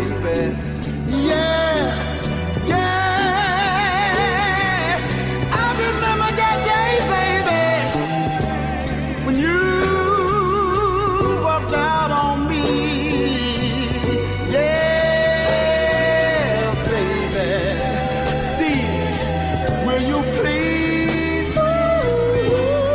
baby. Yeah, yeah. I remember that day, baby, when you walked out on me. Yeah, baby. Steve, will you please, please, please,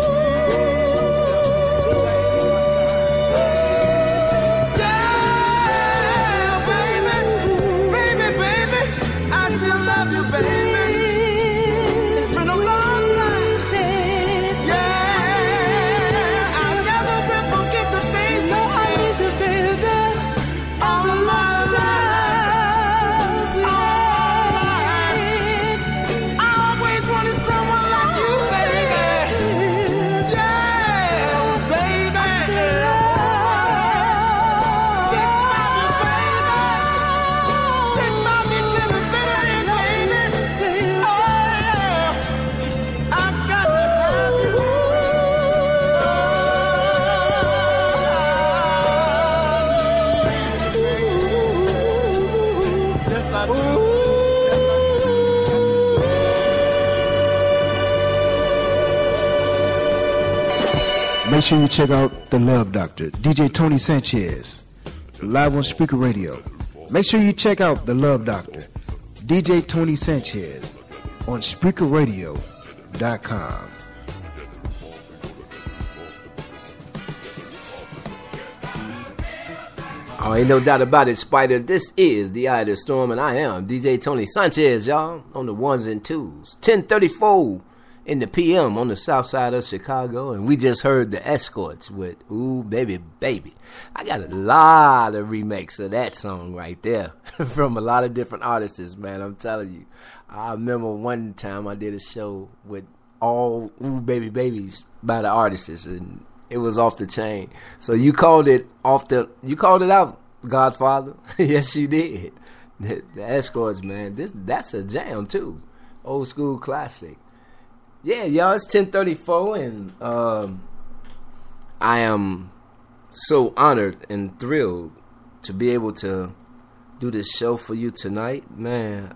yeah, baby, baby, baby, I still love you, baby. It's been a long time. Yeah, I'll never will forget the things that I used to, baby. All of my life, all life. I always wanted someone like you, baby. Yeah, baby. Stick by me to the bitter end, baby. Oh, yeah. I got to have you. Yes, I do. Make sure you check out The Love Doctor, DJ Tony Sanchez, live on Speaker Radio. Make sure you check out The Love Doctor, DJ Tony Sanchez, on SpeakerRadio.com. Oh, ain't no doubt about it, Spider. This is the Eye of the Storm, and I am DJ Tony Sanchez, y'all, on the ones and twos. 10:34 in the PM on the south side of Chicago, and we just heard the Escorts with Ooh, Baby, Baby. I got a lot of remakes of that song right there from a lot of different artists, man, I'm telling you. I remember one time I did a show with all Ooh, Baby, Babies by the artists, and it was off the chain. So you called it out, Godfather. Yes, you did. The Escorts, man. That's a jam too. Old school classic. Yeah, y'all. It's 10:34, and I am so honored and thrilled to be able to do this show for you tonight, man.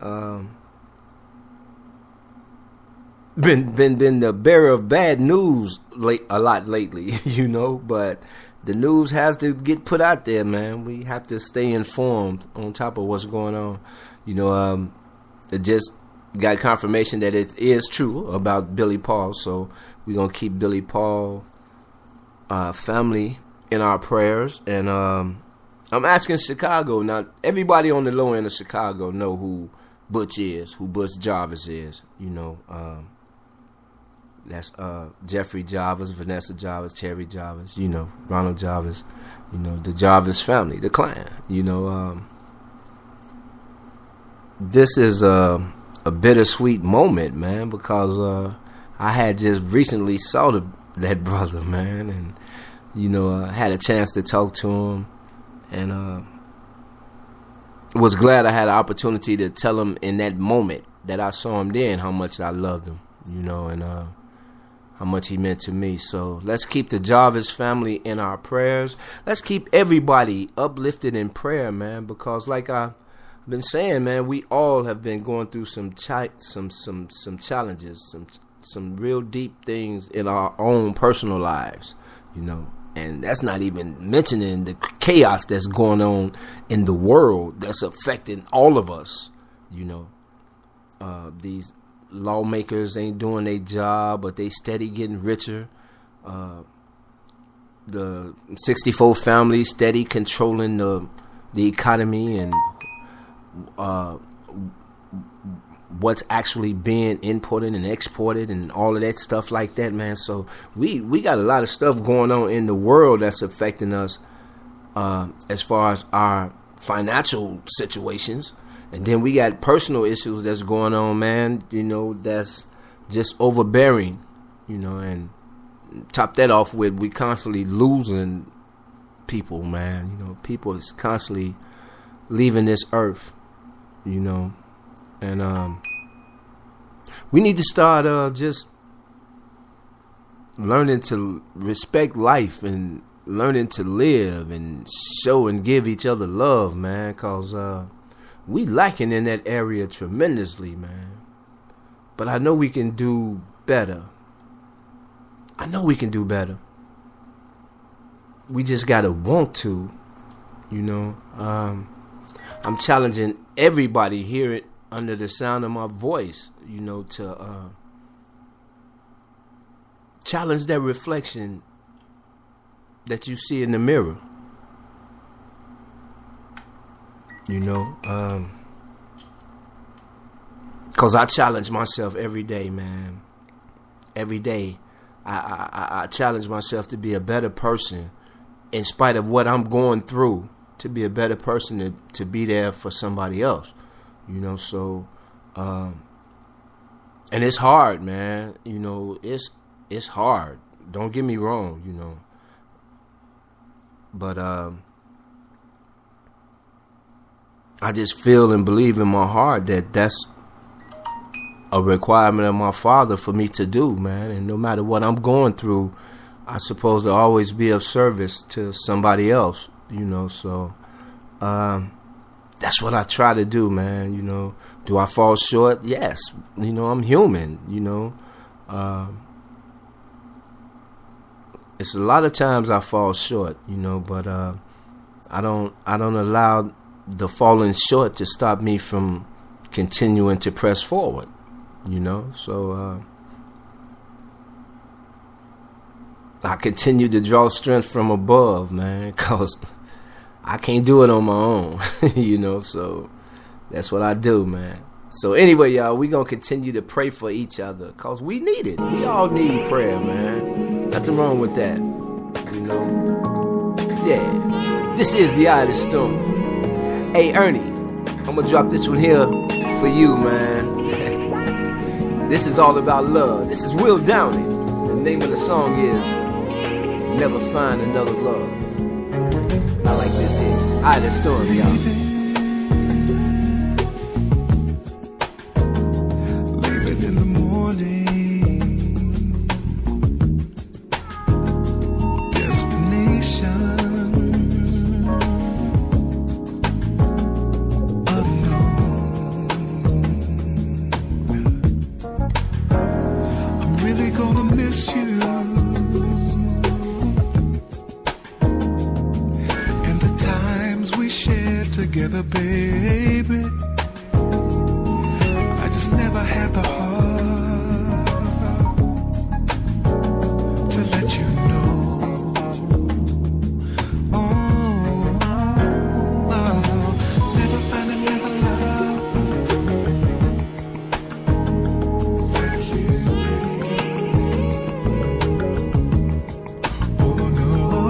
Been the bearer of bad news a lot lately, you know, but the news has to get put out there, man. We have to stay informed on top of what's going on. You know, it just got confirmation that it is true about Billy Paul, so we're gonna keep Billy Paul family in our prayers. And I'm asking Chicago now. Everybody on the low end of Chicago know who Butch is, who Butch Jarvis is. You know. That's Jeffrey Jarvis, Vanessa Jarvis, Terry Jarvis, you know, Ronald Jarvis, you know, the Jarvis family, the clan, you know. This is a bittersweet moment, man, because I had just recently saw that brother, man, and, you know, had a chance to talk to him, and was glad I had an opportunity to tell him in that moment that I saw him then how much I loved him, you know, and how much he meant to me. So let's keep the Jarvis family in our prayers. Let's keep everybody uplifted in prayer, man, because like I've been saying, man, we all have been going through some challenges, some real deep things in our own personal lives, you know. And that's not even mentioning the chaos that's going on in the world that's affecting all of us, you know. These lawmakers ain't doing their job, but they steady getting richer. The 64 family steady controlling the economy and what's actually being imported and exported and all of that stuff like that, man. So we got a lot of stuff going on in the world that's affecting us as far as our financial situations. And then we got personal issues that's going on, man, you know, that's just overbearing, you know, and top that off with we constantly losing people, man. You know, people is constantly leaving this earth, you know, and we need to start just learning to respect life and learning to live and show and give each other love, man, because we lacking in that area tremendously, man. But I know we can do better. I know we can do better. We just gotta want to, you know. I'm challenging everybody here under the sound of my voice, you know, to challenge that reflection that you see in the mirror. You know, because I challenge myself every day, man. Every day, I challenge myself to be a better person in spite of what I'm going through, to be a better person, to be there for somebody else, you know. So, and it's hard, man. You know, it's hard. Don't get me wrong, you know. But I just feel and believe in my heart that that's a requirement of my Father for me to do, man. And no matter what I'm going through, I'm supposed to always be of service to somebody else, you know. So that's what I try to do, man. You know, do I fall short? Yes. You know, I'm human, you know. It's a lot of times I fall short, you know, but I don't allow the falling short to stop me from continuing to press forward, you know. So I continue to draw strength from above, man, because I can't do it on my own, you know. So that's what I do, man. So anyway, y'all, we gonna continue to pray for each other, because we need it. We all need prayer, man. Nothing wrong with that, you know. Yeah, this is the Eye of the Storm. Hey, Ernie, I'm gonna drop this one here for you, man. This is all about love. This is Will Downey. The name of the song is Never Find Another Love. I like this here. Eye of the Storm, y'all. Together, baby, I just never had the heart to let you know. Never find another love like you, baby. Oh no,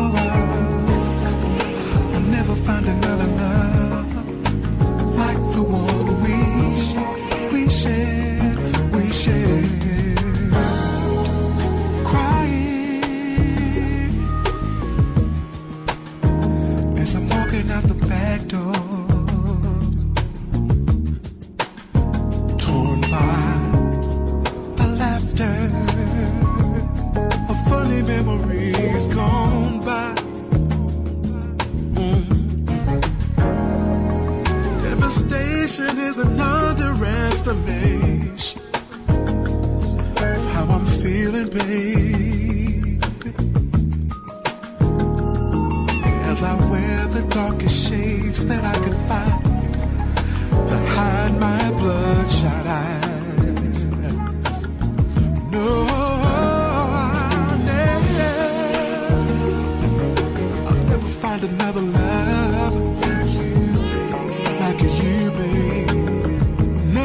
I'll never find another love like the one we shared, crying as I'm walking out the back door, torn by the laughter of funny memories gone by. Devastation is an underestimation of how I'm feeling, baby, as I wear the darkest shades that I can find to hide my bloodshot eyes. No, I'll never find another love like you, babe. No,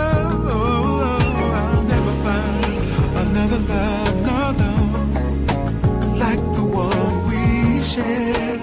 I'll never find another love, no, like the one we shared.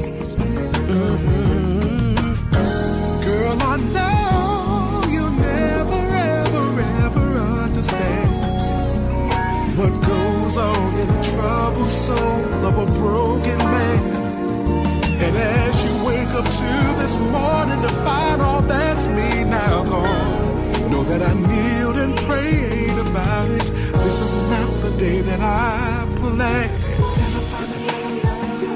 Girl, I know you'll never, ever, ever understand what goes on in the troubled soul of a broken man. And as you wake up to this morning to find all that's me now gone, know that I kneeled and prayed about it. This is not the day that I planned. Never find another love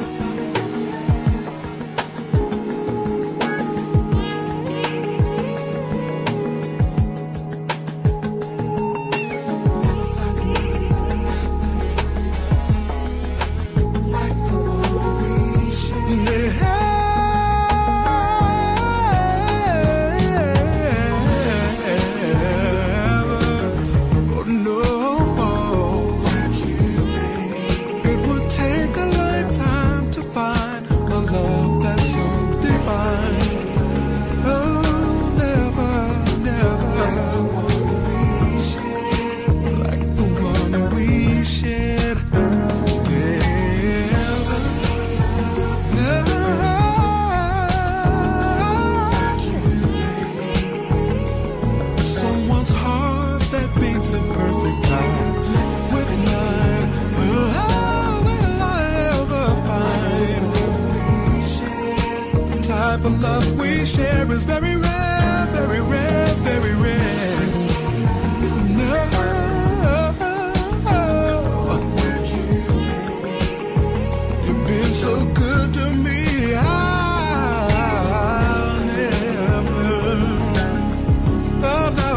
is very rare, very rare, very rare. No, you've been so good to me. I'll never, oh no,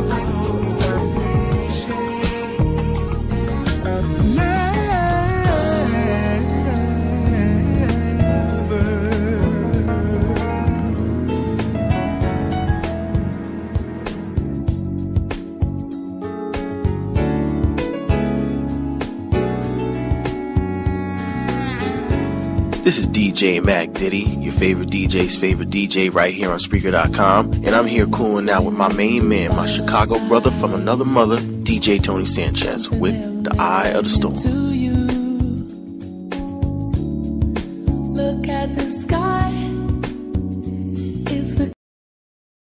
This is DJ Mac Diddy, your favorite DJ's favorite DJ right here on Spreaker.com. And I'm here cooling out with my main man, my Chicago brother from another mother, DJ Tony Sanchez, with The Eye of the Storm.